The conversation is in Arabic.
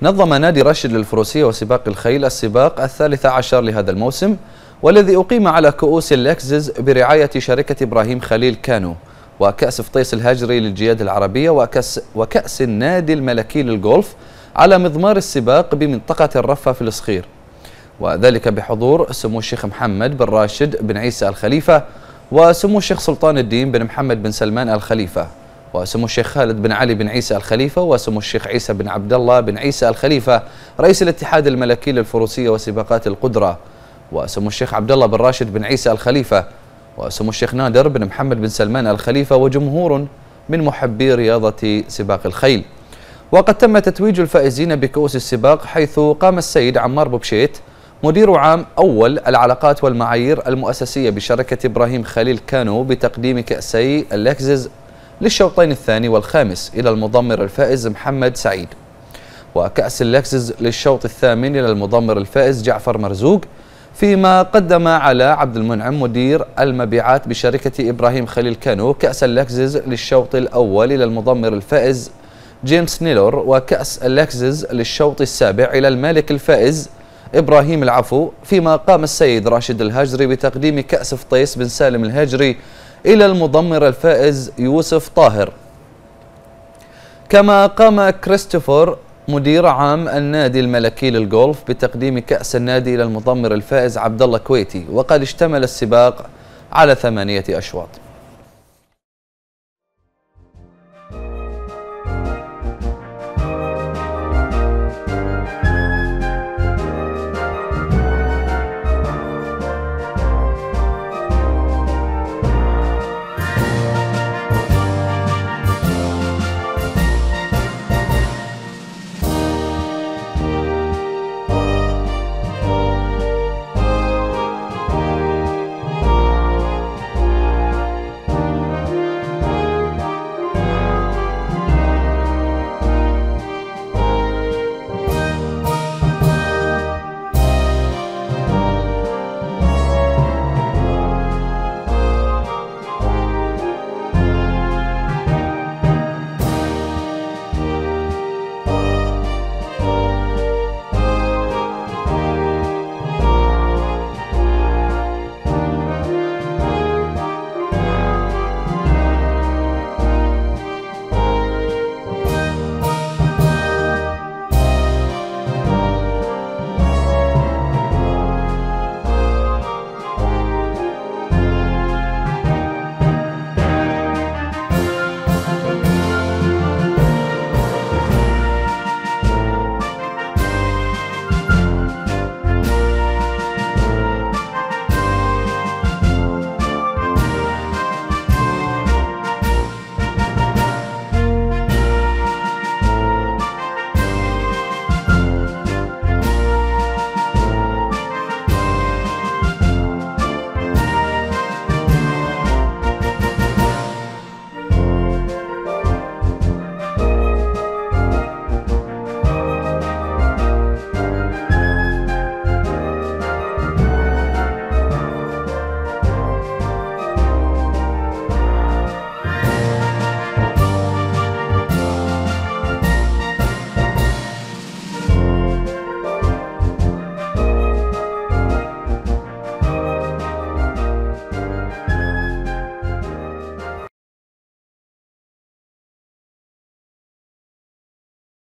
نظم نادي راشد للفروسية وسباق الخيل السباق ال13 لهذا الموسم، والذي أقيم على كؤوس اللكزز برعاية شركة إبراهيم خليل كانو، وكأس فطيس الهجري للجياد العربية، وكأس النادي الملكي للجولف على مضمار السباق بمنطقة الرفة في الصخير، وذلك بحضور سمو الشيخ محمد بن راشد بن عيسى الخليفة، وسمو الشيخ سلطان الدين بن محمد بن سلمان الخليفة، وسمو الشيخ خالد بن علي بن عيسى الخليفة، وسمو الشيخ عيسى بن عبد الله بن عيسى الخليفة رئيس الاتحاد الملكي للفروسية وسباقات القدرة، وسمو الشيخ عبد الله بن راشد بن عيسى الخليفة، وسمو الشيخ نادر بن محمد بن سلمان الخليفة، وجمهور من محبي رياضة سباق الخيل. وقد تم تتويج الفائزين بكؤوس السباق، حيث قام السيد عمار بوبشيت مدير عام أول العلاقات والمعايير المؤسسية بشركة إبراهيم خليل كانو بتقديم كأسي اللكزز للشوطين الثاني والخامس إلى المضمر الفائز محمد سعيد، وكأس اللكزز للشوط الثامن إلى المضمر الفائز جعفر مرزوق، فيما قدم على عبد المنعم مدير المبيعات بشركة إبراهيم خليل كانو كأس اللكزز للشوط الأول إلى المضمر الفائز جيمس نيلور، وكأس اللكزز للشوط السابع إلى المالك الفائز إبراهيم العفو، فيما قام السيد راشد الهاجري بتقديم كأس فطيس بن سالم الهاجري إلى المضمر الفائز يوسف طاهر. كما قام كريستوفر مدير عام النادي الملكي للجولف بتقديم كأس النادي إلى المضمر الفائز عبد الله كويتي، وقد اشتمل السباق على 8 أشواط.